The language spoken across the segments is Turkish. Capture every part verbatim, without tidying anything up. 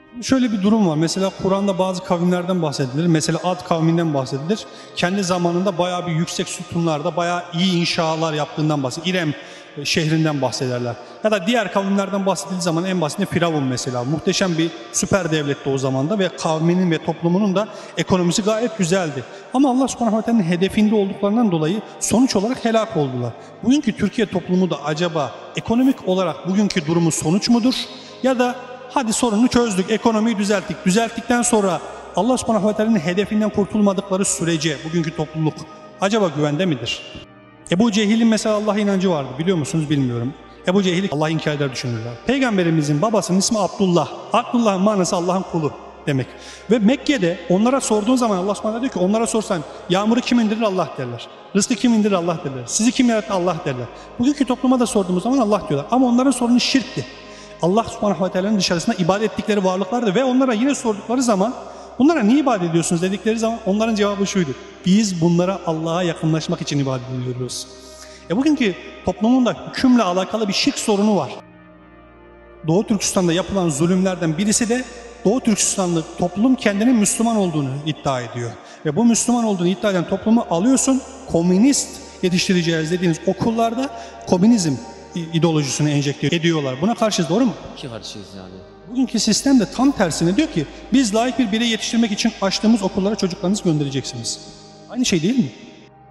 Şöyle bir durum var. Mesela Kur'an'da bazı kavimlerden bahsedilir. Mesela Ad kavminden bahsedilir. Kendi zamanında bayağı bir yüksek sütunlarda bayağı iyi inşalar yaptığından bahsedilir. İrem şehrinden bahsederler. Ya da diğer kavimlerden bahsedildiği zaman en basitinde Firavun mesela. Muhteşem bir süper devletti o zamanda ve kavminin ve toplumunun da ekonomisi gayet güzeldi. Ama Allah subhanahu ve teala'nın hedefinde olduklarından dolayı sonuç olarak helak oldular. Bugünkü Türkiye toplumu da acaba ekonomik olarak bugünkü durumu sonuç mudur? Ya da hadi sorunu çözdük, ekonomiyi düzelttik. Düzelttikten sonra Allah subhanahu ve teala'nın hedefinden kurtulmadıkları sürece bugünkü topluluk acaba güvende midir? Ebu Cehil'in mesela Allah inancı vardı, biliyor musunuz bilmiyorum. Ebu Cehil'i Allah inkar eder düşünürler. Peygamberimizin babasının ismi Abdullah. Abdullah'ın manası Allah'ın kulu demek. Ve Mekke'de onlara sorduğun zaman Allah subhanahu diyor ki onlara sorsan yağmuru kim indirir Allah derler. Rızkı kim indirir Allah derler. Sizi kim yarattı Allah derler. Bugünkü topluma da sorduğumuz zaman Allah diyorlar. Ama onların sorunu şirkti. Allah subhanahu ve teala'nın dışarısında ibadet ettikleri varlıklardı ve onlara yine sordukları zaman bunlara niye ibadet ediyorsunuz dedikleri zaman onların cevabı şuydu. Biz bunlara Allah'a yakınlaşmak için ibadet ediyoruz. E bugünkü toplumun da hükümle alakalı bir şirk sorunu var. Doğu Türkistan'da yapılan zulümlerden birisi de Doğu Türkistanlı toplum kendinin Müslüman olduğunu iddia ediyor. Ve bu Müslüman olduğunu iddia eden toplumu alıyorsun, komünist yetiştireceğiz dediğiniz okullarda komünizm ideolojisini enjekte ediyorlar. Buna karşıyız, doğru mu? Ki karşıyız yani. Bugünkü sistem de tam tersine diyor ki biz layık bir birey yetiştirmek için açtığımız okullara çocuklarınızı göndereceksiniz. Aynı şey değil mi?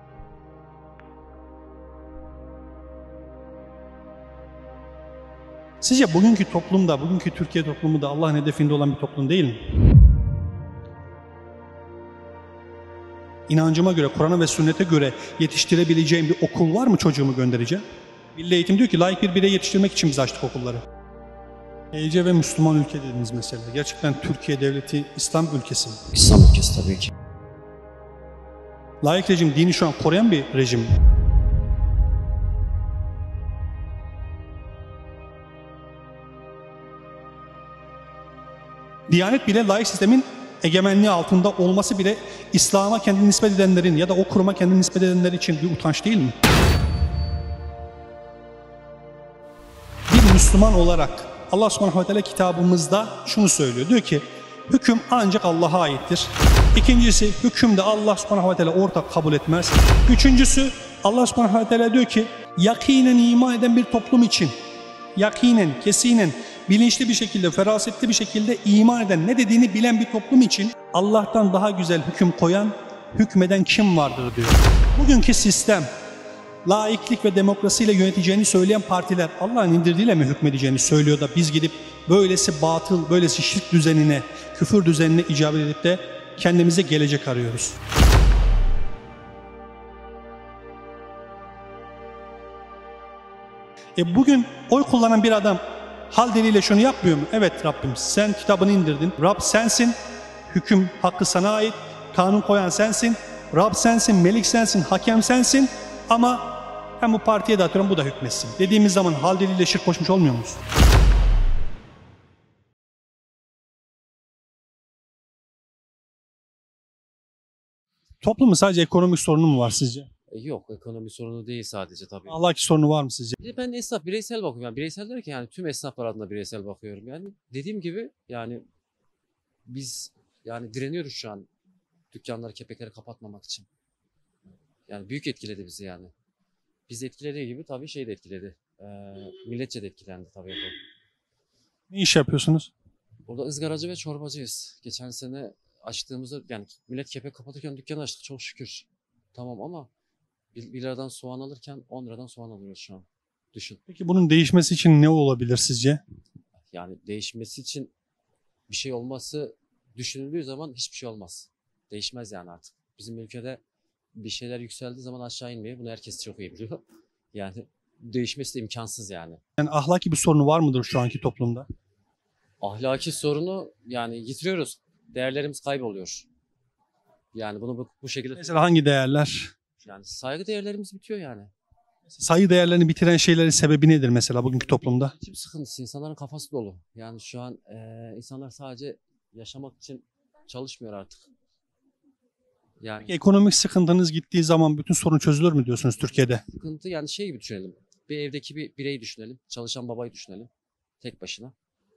Sizce bugünkü toplumda, bugünkü Türkiye toplumu da Allah'ın hedefinde olan bir toplum değil mi? İnancıma göre, Kur'an'a ve sünnete göre yetiştirebileceğim bir okul var mı çocuğumu göndereceğim? Milli Eğitim diyor ki layık bir birey yetiştirmek için biz açtık okulları. Ece ve Müslüman ülke dediniz mesela. Gerçekten Türkiye devleti İslam ülkesi mi? İslam ülkesi tabii ki. Laik rejim dini şu an koruyan bir rejim. Diyanet bile laik sistemin egemenliği altında olması bile İslam'a kendini nispet edenlerin ya da o kuruma kendini nispet edenler için bir utanç değil mi? Bir Müslüman olarak Allah subhanahu ve teala kitabımızda şunu söylüyor. Diyor ki hüküm ancak Allah'a aittir. İkincisi hüküm de Allah subhanahu ve teala ortak kabul etmez. Üçüncüsü Allah subhanahu ve teala diyor ki yakinen iman eden bir toplum için yakinen, kesinen, bilinçli bir şekilde, ferasetli bir şekilde iman eden, ne dediğini bilen bir toplum için Allah'tan daha güzel hüküm koyan, hükmeden kim vardır diyor. Bugünkü sistem laiklik ve demokrasiyle yöneteceğini söyleyen partiler Allah'ın indirdiğiyle mi hükmedeceğini söylüyor da biz gidip böylesi batıl, böylesi şirk düzenine, küfür düzenine icabet edip de kendimize gelecek arıyoruz. E bugün oy kullanan bir adam hal diliyle şunu yapmıyor mu? Evet Rabbim sen kitabını indirdin. Rab sensin, hüküm hakkı sana ait, kanun koyan sensin. Rab sensin, melik sensin, hakem sensin ama hem bu partiye de atıyorum bu da hükmetsin. Dediğimiz zaman hal diliyle şirk koşmuş olmuyor muyuz? Toplumun sadece ekonomik sorunu mu var sizce? E, Yok, ekonomi sorunu değil sadece tabii. Ahlaki sorunu var mı sizce? Bir de ben esnaf, bireysel bakıyorum. Yani bireysel derken yani tüm esnaflar adına bireysel bakıyorum. Yani dediğim gibi yani biz yani direniyoruz şu an dükkanları, kepekleri kapatmamak için. Yani büyük etkiledi bizi yani. Bizi etkilediği gibi tabii şey de etkiledi. Ee, milletçe de etkilendi tabii bu. Ne iş yapıyorsunuz? Burada ızgaracı ve çorbacıyız. Geçen sene açtığımızda yani millet kepek kapatırken dükkanı açtık çok şükür. Tamam ama bir, bir liradan soğan alırken on liradan soğan alıyoruz şu an. Düşün. Peki bunun değişmesi için ne olabilir sizce? Yani değişmesi için bir şey olması düşünüldüğü zaman hiçbir şey olmaz. Değişmez yani artık. Bizim ülkede bir şeyler yükseldiği zaman aşağı inmiyor. Bunu herkes çok iyi biliyor. Yani değişmesi de imkansız yani. Yani ahlaki bir sorunu var mıdır şu anki toplumda? Ahlaki sorunu yani yitiriyoruz. Değerlerimiz kayboluyor. Yani bunu bu, bu şekilde... Mesela hangi değerler? Yani saygı değerlerimiz bitiyor yani. Sayı değerlerini bitiren şeylerin sebebi nedir mesela bugünkü toplumda? Geçim sıkıntısı, insanların kafası dolu. Yani şu an e, insanlar sadece yaşamak için çalışmıyor artık. Yani Peki ekonomik sıkıntınız gittiği zaman bütün sorun çözülür mü diyorsunuz Türkiye'de? sıkıntı yani şey gibi düşünelim. Bir evdeki bir bireyi düşünelim. Çalışan babayı düşünelim. Tek başına.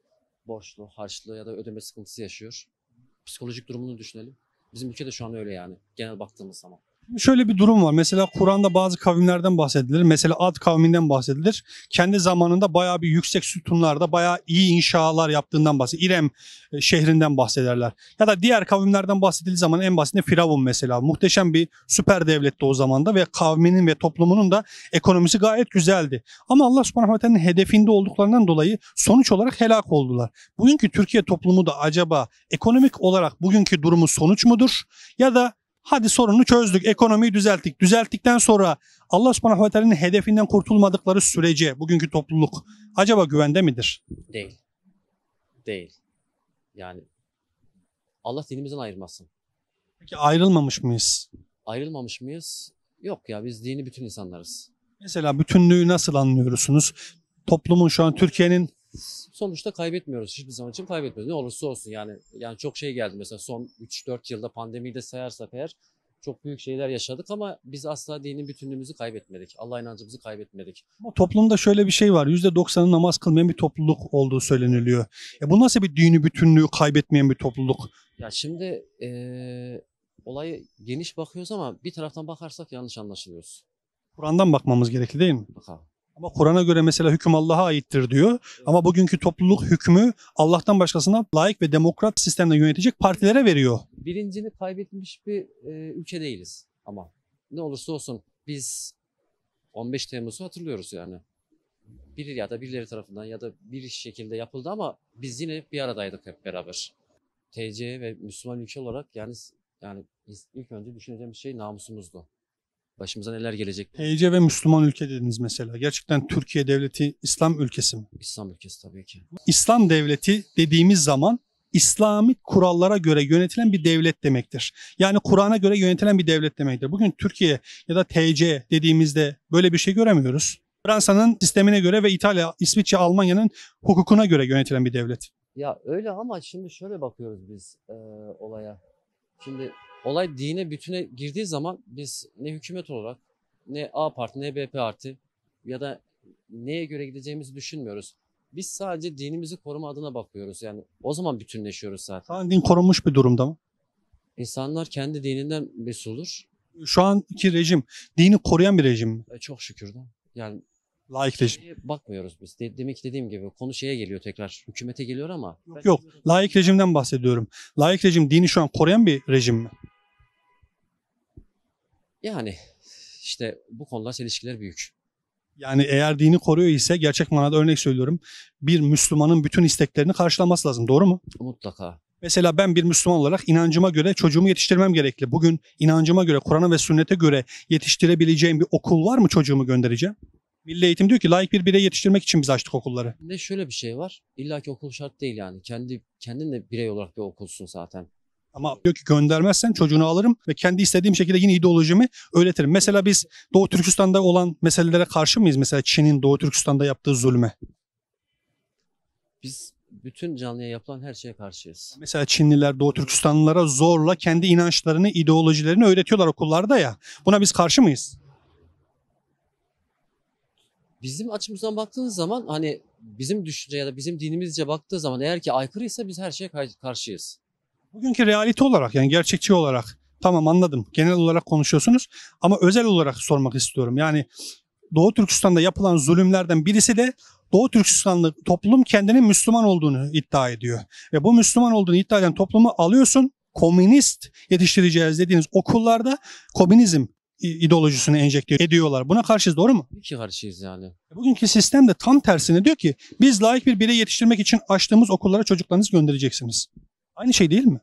borçlu, harçlı ya da ödeme sıkıntısı yaşıyor. Psikolojik durumunu düşünelim. Bizim ülkede şu an öyle yani genel baktığımız zaman. Şöyle bir durum var. Mesela Kur'an'da bazı kavimlerden bahsedilir. Mesela Ad kavminden bahsedilir. Kendi zamanında bayağı bir yüksek sütunlarda bayağı iyi inşalar yaptığından bahsedilir. İrem e, şehrinden bahsederler. Ya da diğer kavimlerden bahsedildiği zaman en basitinde Firavun mesela. Muhteşem bir süper devletti o zamanda ve kavminin ve toplumunun da ekonomisi gayet güzeldi. Ama Allah subhanahu ve teala'nın hedefinde olduklarından dolayı sonuç olarak helak oldular. Bugünkü Türkiye toplumu da acaba ekonomik olarak bugünkü durumu sonuç mudur? Ya da hadi sorunu çözdük, ekonomiyi düzelttik. Düzelttikten sonra Allah subhanahu ve teala'nın hedefinden kurtulmadıkları sürece bugünkü topluluk acaba güvende midir? Değil. Değil. Yani Allah dinimizden ayırmasın. Peki ayrılmamış mıyız? Ayrılmamış mıyız? Yok ya biz dini bütün insanlarız. Mesela bütünlüğü nasıl anlıyorsunuz? Toplumun şu an Türkiye'nin Sonuçta kaybetmiyoruz. Hiçbir zaman için kaybetmiyoruz. Ne olursa olsun yani. Yani çok şey geldi mesela son üç dört yılda pandemiyi de sayarsak eğer çok büyük şeyler yaşadık ama biz asla dinin bütünlüğümüzü kaybetmedik. Allah inancımızı kaybetmedik. ama toplumda şöyle bir şey var. yüzde doksanı namaz kılmayan bir topluluk olduğu söyleniliyor. E bu nasıl bir dini bütünlüğü kaybetmeyen bir topluluk? Ya şimdi eee olaya geniş bakıyoruz ama bir taraftan bakarsak yanlış anlaşılıyoruz. Kur'an'dan bakmamız gerekli değil mi? Bakalım. Ama Kur'an'a göre mesela hüküm Allah'a aittir diyor. Ama bugünkü topluluk hükmü Allah'tan başkasına layık ve demokrat sistemle yönetecek partilere veriyor. Bilincini kaybetmiş bir e, ülke değiliz ama ne olursa olsun biz on beş Temmuz'u hatırlıyoruz yani. Biri ya da birileri tarafından ya da bir şekilde yapıldı ama biz yine bir aradaydık hep beraber. T C ve Müslüman ülke olarak yani yani ilk önce düşüneceğimiz şey namusumuzdu. Başımıza neler gelecek? T C ve Müslüman ülke dediniz mesela. Gerçekten Türkiye devleti İslam ülkesi mi? İslam ülkesi tabii ki. İslam devleti dediğimiz zaman İslami kurallara göre yönetilen bir devlet demektir. Yani Kur'an'a göre yönetilen bir devlet demektir. Bugün Türkiye ya da T C dediğimizde böyle bir şey göremiyoruz. Fransa'nın sistemine göre ve İtalya, İsviçre, Almanya'nın hukukuna göre yönetilen bir devlet. Ya öyle ama şimdi şöyle bakıyoruz biz e, olaya. Şimdi olay dine bütüne girdiği zaman biz ne hükümet olarak ne A parti ne B parti ya da neye göre gideceğimizi düşünmüyoruz. Biz sadece dinimizi koruma adına bakıyoruz. Yani o zaman bütünleşiyoruz zaten. Şu an din korunmuş bir durumda mı? İnsanlar kendi dininden mesuldur. Şu anki rejim dini koruyan bir rejim mi? E, çok şükür de. Yani Laik rejim. şeye bakmıyoruz biz. De, demek dediğim gibi konu şeye geliyor tekrar. Hükümete geliyor ama. Yok yok. Laik rejimden bahsediyorum. Laik rejim dini şu an koruyan bir rejim mi? Yani işte bu konular çelişkiler büyük. Yani eğer dini koruyor ise gerçek manada örnek söylüyorum. Bir Müslümanın bütün isteklerini karşılaması lazım. Doğru mu? Mutlaka. Mesela ben bir Müslüman olarak inancıma göre çocuğumu yetiştirmem gerekli. Bugün inancıma göre, Kur'an'a ve sünnete göre yetiştirebileceğim bir okul var mı çocuğumu göndereceğim? Milli Eğitim diyor ki layık bir birey yetiştirmek için biz açtık okulları. Bir de şöyle bir şey var. İlla ki okul şart değil yani. Kendi kendin de birey olarak bir okulsun zaten. Ama diyor ki göndermezsen çocuğunu alırım ve kendi istediğim şekilde yine ideolojimi öğretirim. Mesela biz Doğu Türkistan'da olan meselelere karşı mıyız? Mesela Çin'in Doğu Türkistan'da yaptığı zulme. Biz bütün canlıya yapılan her şeye karşıyız. Mesela Çinliler Doğu Türkistanlılara zorla kendi inançlarını, ideolojilerini öğretiyorlar okullarda ya. Buna biz karşı mıyız? Bizim açımızdan baktığınız zaman hani bizim düşünce ya da bizim dinimizce baktığı zaman eğer ki aykırıysa biz her şeye kar- karşıyız. Bugünkü realite olarak yani gerçekçi olarak tamam anladım. Genel olarak konuşuyorsunuz ama özel olarak sormak istiyorum. Yani Doğu Türkistan'da yapılan zulümlerden birisi de Doğu Türkistanlı toplum kendinin Müslüman olduğunu iddia ediyor. Ve bu Müslüman olduğunu iddia eden toplumu alıyorsun, komünist yetiştireceğiz dediğiniz okullarda komünizm ideolojisini enjekte ediyorlar. Buna karşıyız, doğru mu? İki karşıyız yani. Bugünkü sistem de tam tersine diyor ki biz layık bir birey yetiştirmek için açtığımız okullara çocuklarınızı göndereceksiniz. Aynı şey değil mi?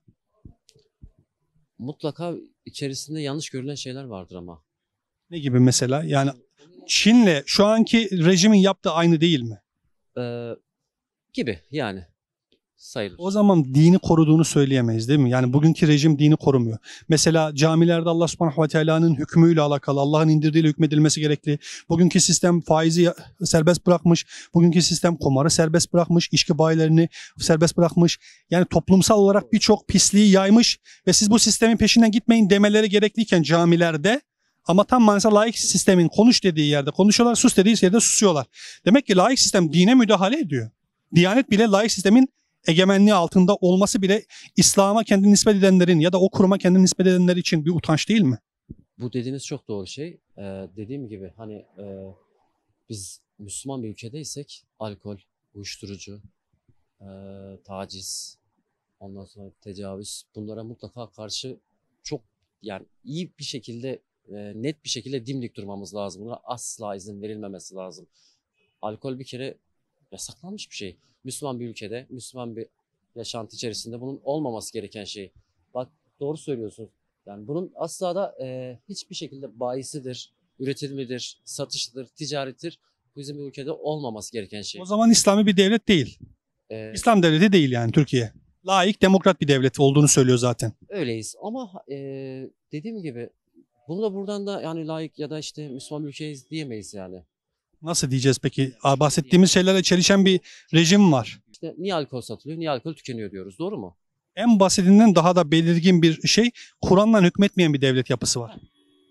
Mutlaka içerisinde yanlış görülen şeyler vardır ama. Ne gibi mesela? Yani Çin'le şu anki rejimin yaptığı aynı değil mi? Ee, gibi yani sayılır. O zaman dini koruduğunu söyleyemeyiz değil mi? Yani bugünkü rejim dini korumuyor. Mesela camilerde Allah subhanahu ve teala'nın hükmüyle alakalı, Allah'ın indirdiğiyle hükmedilmesi gerekli. Bugünkü sistem faizi serbest bırakmış. Bugünkü sistem kumarı serbest bırakmış. İçki bayilerini serbest bırakmış. Yani toplumsal olarak birçok pisliği yaymış ve siz bu sistemin peşinden gitmeyin demeleri gerekliyken camilerde ama tam manasıyla laik sistemin konuş dediği yerde konuşuyorlar, sus dediği yerde susuyorlar. Demek ki laik sistem dine müdahale ediyor. Diyanet bile laik sistemin egemenliği altında olması bile İslam'a kendini nispet edenlerin ya da o kuruma kendini nispet edenler için bir utanç değil mi? Bu dediğiniz çok doğru şey. Ee, dediğim gibi hani e, biz Müslüman bir ülkedeysek alkol, uyuşturucu, e, taciz, ondan sonra tecavüz, bunlara mutlaka karşı çok yani iyi bir şekilde, e, net bir şekilde dimdik durmamız lazım. Buna asla izin verilmemesi lazım. Alkol bir kere yasaklanmış bir şey. Müslüman bir ülkede, Müslüman bir yaşantı içerisinde bunun olmaması gereken şey. Bak, doğru söylüyorsun. Yani bunun asla da e, hiçbir şekilde bayisidir, üretimidir, satışıdır, ticarettir. Bu bizim ülkede olmaması gereken şey. O zaman İslami bir devlet değil. E, İslam devleti değil yani Türkiye. Laik, demokrat bir devlet olduğunu söylüyor zaten. öyleyiz ama e, dediğim gibi bunu da buradan da yani layık ya da işte Müslüman bir ülkeyiz diyemeyiz yani. Nasıl diyeceğiz peki? Aa, bahsettiğimiz şeylerle çelişen bir rejim var. İşte niye alkol satılıyor, niye alkol tükeniyor diyoruz, doğru mu? En basitinden daha da belirgin bir şey, Kur'an'la hükmetmeyen bir devlet yapısı var.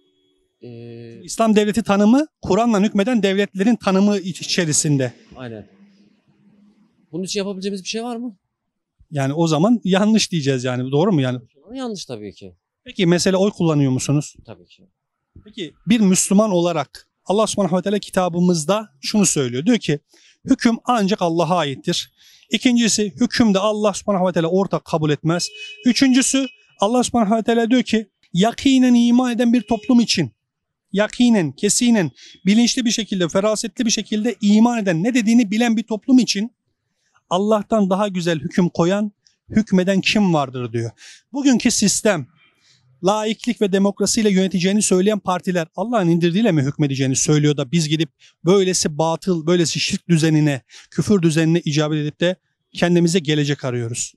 E, İslam devleti tanımı Kur'an'la hükmeden devletlerin tanımı iç- içerisinde. aynen. Bunun için yapabileceğimiz bir şey var mı? Yani o zaman yanlış diyeceğiz yani. Doğru mu yani? Yanlış tabii ki. Peki mesela oy kullanıyor musunuz? Tabii ki. Peki bir Müslüman olarak Allah subhanahu ve teala kitabımızda şunu söylüyor. Diyor ki hüküm ancak Allah'a aittir. İkincisi hüküm de Allah subhanahu ve teala ortak kabul etmez. Üçüncüsü Allah subhanahu ve teala diyor ki yakinen iman eden bir toplum için yakinen, kesinen, bilinçli bir şekilde, ferasetli bir şekilde iman eden, ne dediğini bilen bir toplum için Allah'tan daha güzel hüküm koyan, hükmeden kim vardır diyor. Bugünkü sistem, laiklik ve demokrasiyle yöneteceğini söyleyen partiler Allah'ın indirdiğiyle mi hükmedeceğini söylüyor da biz gidip böylesi batıl, böylesi şirk düzenine, küfür düzenine icabet edip de kendimize gelecek arıyoruz.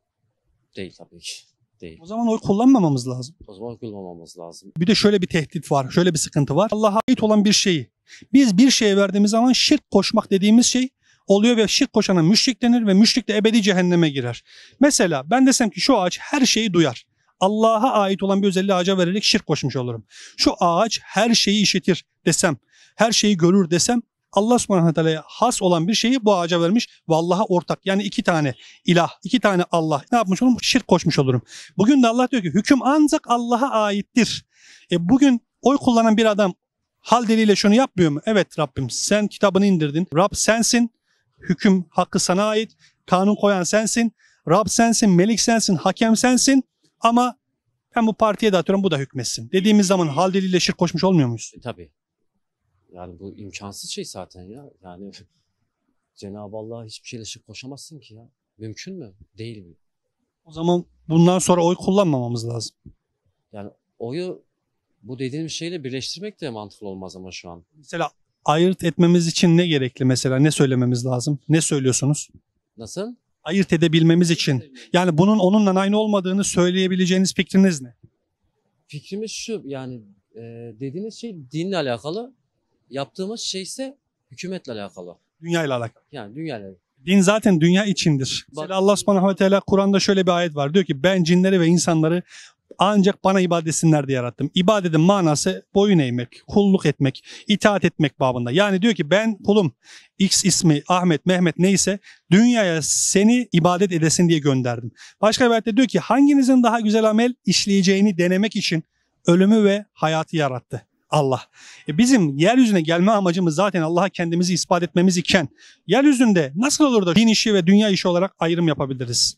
Değil tabii ki. Değil. O zaman oy kullanmamamız lazım. O zaman kullanmamamız lazım. Bir de şöyle bir tehdit var, şöyle bir sıkıntı var. Allah'a ait olan bir şeyi biz bir şeye verdiğimiz zaman şirk koşmak dediğimiz şey oluyor ve şirk koşana müşrik denir ve müşrik de ebedi cehenneme girer. Mesela ben desem ki şu ağaç her şeyi duyar. Allah'a ait olan bir özelliği ağaca vererek şirk koşmuş olurum. Şu ağaç her şeyi işitir desem, her şeyi görür desem Allah subhanahu ve teala'ya has olan bir şeyi bu ağaca vermiş ve Allah'a ortak. Yani iki tane ilah, iki tane Allah. Ne yapmış olurum? Şirk koşmuş olurum. Bugün de Allah diyor ki hüküm ancak Allah'a aittir. E bugün oy kullanan bir adam hal diliyle şunu yapmıyor mu? Evet Rabbim sen kitabını indirdin. Rab sensin. Hüküm hakkı sana ait. Kanun koyan sensin. Rab sensin, melik sensin, hakem sensin. Ama ben bu partiye de atıyorum bu da hükmetsin. Dediğimiz zaman hal diliyle şirk koşmuş olmuyor muyuz? E, tabii. Yani bu imkansız şey zaten ya. Yani Cenab-ı Allah'a hiçbir şeyle şirk koşamazsın ki ya. Mümkün mü? Değil mi? O zaman bundan sonra oy kullanmamamız lazım. Yani oyu bu dediğimiz şeyle birleştirmek de mantıklı olmaz ama şu an. Mesela ayırt etmemiz için ne gerekli mesela? Ne söylememiz lazım? Ne söylüyorsunuz? Nasıl? Ayırt edebilmemiz için. Yani bunun onunla aynı olmadığını söyleyebileceğiniz fikriniz ne? Fikrimiz şu yani e, dediğiniz şey dinle alakalı. Yaptığımız şey ise hükümetle alakalı. Dünya ile alakalı. Yani dünyayla. Din zaten dünya içindir. Bak- Mesela Allah subhanahu ve teala Kur'an'da şöyle bir ayet var. Diyor ki ben cinleri ve insanları ancak bana ibadet etsinler diye yarattım. İbadetin manası boyun eğmek, kulluk etmek, itaat etmek babında. Yani diyor ki ben kulum X ismi Ahmet, Mehmet neyse dünyaya seni ibadet edesin diye gönderdim. Başka bir ayette diyor ki hanginizin daha güzel amel işleyeceğini denemek için ölümü ve hayatı yarattı. Allah. E bizim yeryüzüne gelme amacımız zaten Allah'a kendimizi ispat etmemiz iken yeryüzünde nasıl olur da din işi ve dünya işi olarak ayrım yapabiliriz?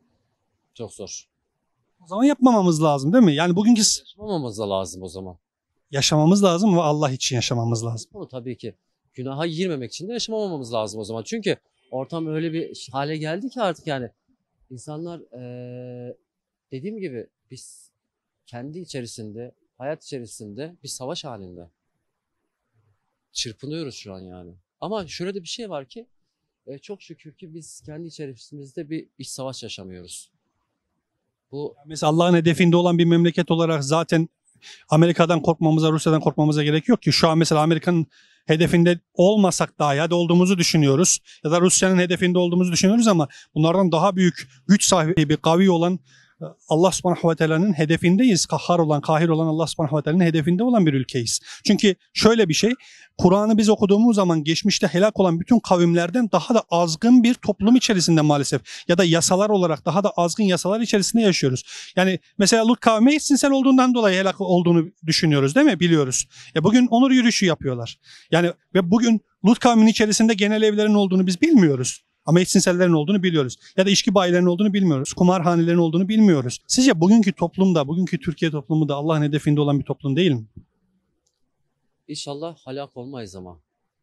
Çok zor. O zaman yapmamamız lazım değil mi? Yani bugünkü s- Yaşamamamız da lazım o zaman. yaşamamız lazım ve Allah için yaşamamız lazım. Ama tabii ki günaha girmemek için de yaşamamamız lazım o zaman. Çünkü ortam öyle bir hale geldi ki artık yani insanlar eee, dediğim gibi biz kendi içerisinde, hayat içerisinde bir savaş halinde. Çırpınıyoruz şu an yani. Ama şöyle de bir şey var ki e, çok şükür ki biz kendi içerimizde bir iç savaş yaşamıyoruz. Bu Mesela Allah'ın hedefinde olan bir memleket olarak zaten Amerika'dan korkmamıza, Rusya'dan korkmamıza gerek yok ki. Şu an mesela Amerika'nın hedefinde olmasak dahi hadi olduğumuzu düşünüyoruz. Ya da Rusya'nın hedefinde olduğumuzu düşünüyoruz ama bunlardan daha büyük güç sahibi, kavi olan Allah subhanahu ve teala'nın hedefindeyiz. Kahhar olan, kahir olan Allah subhanahu ve teala'nın hedefinde olan bir ülkeyiz. Çünkü şöyle bir şey, Kur'an'ı biz okuduğumuz zaman geçmişte helak olan bütün kavimlerden daha da azgın bir toplum içerisinde maalesef ya da yasalar olarak daha da azgın yasalar içerisinde yaşıyoruz. Yani mesela Lut kavmi eşcinsel olduğundan dolayı helak olduğunu düşünüyoruz değil mi? Biliyoruz. Ya bugün onur yürüyüşü yapıyorlar. Yani ve bugün Lut kavminin içerisinde genel evlerin olduğunu biz bilmiyoruz. Ama eşcinsellerin olduğunu biliyoruz. Ya da içki bayilerinin olduğunu bilmiyoruz. Kumarhanelerin olduğunu bilmiyoruz. Sizce bugünkü toplumda, bugünkü Türkiye toplumu da Allah'ın hedefinde olan bir toplum değil mi? İnşallah helak olmayız ama.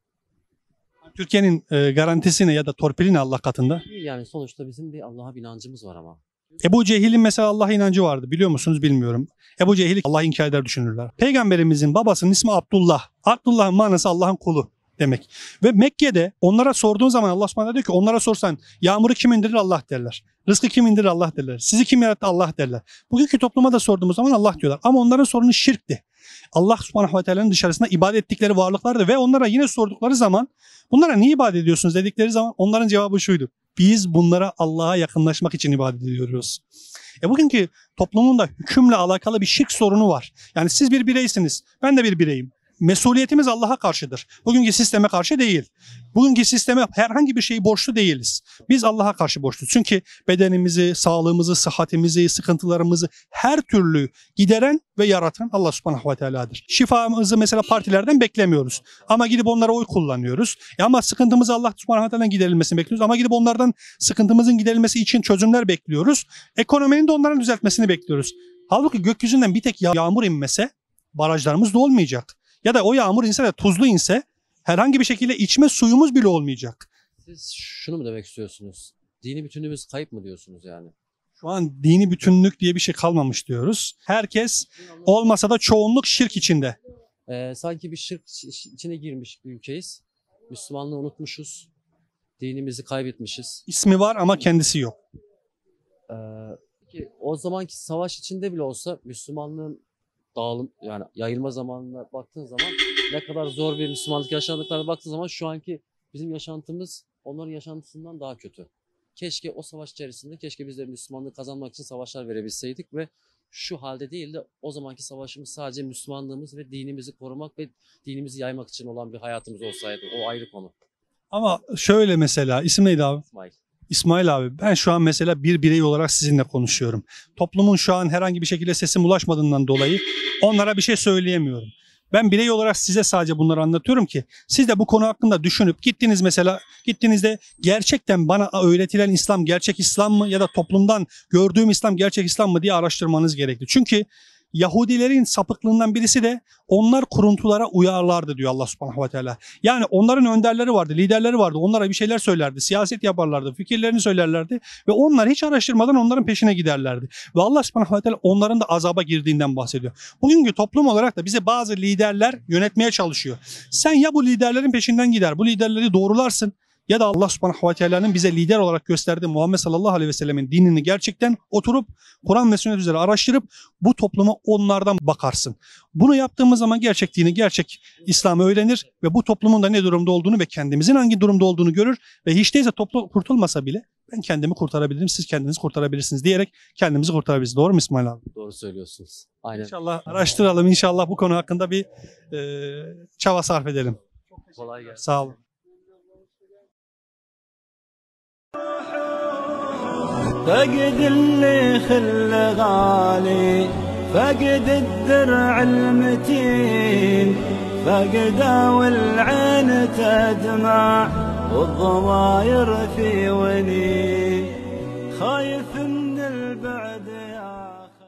Türkiye'nin e, garantisi ne ya da torpili ne Allah katında? Yani sonuçta bizim bir Allah'a bir inancımız var ama. Ebu Cehil'in mesela Allah'a inancı vardı. Biliyor musunuz bilmiyorum. Ebu Cehil'i Allah'ı inkar eder düşünürler. Peygamberimizin babasının ismi Abdullah. Abdullah'ın manası Allah'ın kulu demek. Ve Mekke'de onlara sorduğun zaman Allah subhanahu diyor ki onlara sorsan yağmuru kim indirir Allah derler. Rızkı kim indirir Allah derler. Sizi kim yarattı Allah derler. Bugünkü topluma da sorduğumuz zaman Allah diyorlar. Ama onların sorunu şirkti. Allah subhanahu ve teala'nın dışarısında ibadet ettikleri varlıklardı ve onlara yine sordukları zaman bunlara niye ibadet ediyorsunuz dedikleri zaman onların cevabı şuydu. Biz bunlara Allah'a yakınlaşmak için ibadet ediyoruz. E bugünkü toplumun da hükümle alakalı bir şirk sorunu var. Yani siz bir bireysiniz. Ben de bir bireyim. Mesuliyetimiz Allah'a karşıdır. Bugünkü sisteme karşı değil. Bugünkü sisteme herhangi bir şeyi borçlu değiliz. Biz Allah'a karşı borçluyuz. Çünkü bedenimizi, sağlığımızı, sıhhatimizi, sıkıntılarımızı her türlü gideren ve yaratan Allah subhanahu ve teala'dır. Şifamızı mesela partilerden beklemiyoruz. Ama gidip onlara oy kullanıyoruz. E ama sıkıntımızı Allah subhanahu ve teala'dan giderilmesini bekliyoruz. Ama gidip onlardan sıkıntımızın giderilmesi için çözümler bekliyoruz. Ekonominin de onların düzeltmesini bekliyoruz. Halbuki gökyüzünden bir tek yağmur inmese barajlarımız da olmayacak. Ya da o yağmur inse de tuzlu inse herhangi bir şekilde içme suyumuz bile olmayacak. Siz şunu mu demek istiyorsunuz? Dini bütünlüğümüz kayıp mı diyorsunuz yani? Şu an dini bütünlük diye bir şey kalmamış diyoruz. Herkes olmasa da çoğunluk şirk içinde. Ee, sanki bir şirk içine girmiş bir ülkeyiz. Müslümanlığı unutmuşuz. Dinimizi kaybetmişiz. İsmi var ama kendisi yok. Ee, ki o zamanki savaş içinde bile olsa Müslümanlığın dağılım yani yayılma zamanına baktığın zaman ne kadar zor bir Müslümanlık yaşandıklarına baktığın zaman şu anki bizim yaşantımız onların yaşantısından daha kötü. Keşke o savaş içerisinde keşke biz de Müslümanlığı kazanmak için savaşlar verebilseydik ve şu halde değil de o zamanki savaşımız sadece Müslümanlığımız ve dinimizi korumak ve dinimizi yaymak için olan bir hayatımız olsaydı. O ayrı konu. Ama şöyle mesela isim neydi abi? İsmail. İsmail abi ben şu an mesela bir birey olarak sizinle konuşuyorum. Toplumun şu an herhangi bir şekilde sesim ulaşmadığından dolayı onlara bir şey söyleyemiyorum. Ben birey olarak size sadece bunları anlatıyorum ki siz de bu konu hakkında düşünüp gittiniz mesela gittiğinizde gerçekten bana öğretilen İslam gerçek İslam mı ya da toplumdan gördüğüm İslam gerçek İslam mı diye araştırmanız gerekli. Çünkü Yahudilerin sapıklığından birisi de onlar kuruntulara uyarlardı diyor Allah subhanahu ve teala. Yani onların önderleri vardı, liderleri vardı. Onlara bir şeyler söylerdi, siyaset yaparlardı, fikirlerini söylerlerdi ve onlar hiç araştırmadan onların peşine giderlerdi. Ve Allah subhanahu ve teala onların da azaba girdiğinden bahsediyor. Bugünkü toplum olarak da bize bazı liderler yönetmeye çalışıyor. Sen ya bu liderlerin peşinden gider, bu liderleri doğrularsın ya da Allah subhanahu ve teala'nın bize lider olarak gösterdiği Muhammed sallallahu aleyhi ve sellemin dinini gerçekten oturup Kur'an ve sünnet üzere araştırıp bu topluma onlardan bakarsın. Bunu yaptığımız zaman gerçek dini, gerçek İslam'ı öğrenir ve bu toplumun da ne durumda olduğunu ve kendimizin hangi durumda olduğunu görür ve hiç değilse toplum kurtulmasa bile ben kendimi kurtarabilirim, siz kendinizi kurtarabilirsiniz diyerek kendimizi kurtarabiliriz. Doğru mu İsmail abi? Doğru söylüyorsunuz. Aynen. İnşallah araştıralım, inşallah bu konu hakkında bir e, çaba sarf edelim. Kolay gelsin. Sağ olun. فقد اللي خل غالي فقد الدرع المتين فقدا والعين تدمع والضماير في ونين خايف من البعد يا